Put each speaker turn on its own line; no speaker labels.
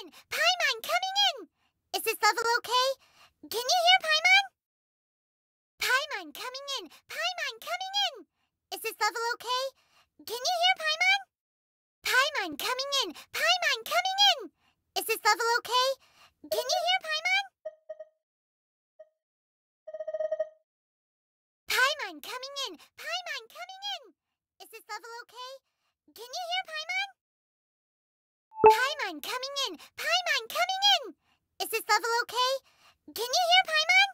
in! Paimon, coming in! Is this level okay? Can you hear Paimon? Paimon, coming in! Paimon, coming in! Is this level okay? Can you hear Paimon? Paimon, coming in! Paimon, coming in! Is this level okay? Can you hear Paimon? Paimon, coming in! Paimon, coming in! Is this level okay? Can you hear Paimon? Paimon, coming in! Paimon, coming in! Is this level okay? Can you hear Paimon?